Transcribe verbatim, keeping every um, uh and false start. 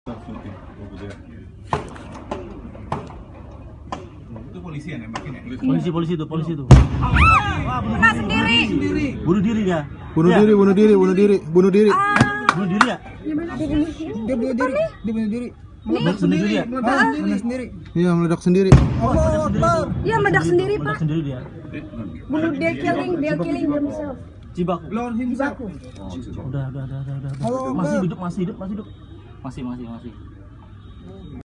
Itu polisi yang nembakin ya? Polisi, polisi itu, polisi itu. Wah, bunuh sendiri. Bunuh diri dia. Bunuh Ya. diri, bunuh diri, bunuh diri, bunuh diri. Bunuh diri ya? Dia bunuh diri, dia bunuh diri. Meledak sendiri ya? Meledak sendiri. Iya, meledak sendiri. Oh, meledak sendiri itu. Iya, meledak sendiri, Pak. Meledak sendiri dia. Bunuh dia killing, dia killing himself. Cibaku. Cibaku. Udah, udah, udah, udah, udah. Masih hidup, masih hidup, masih hidup. Masih, masih, masih.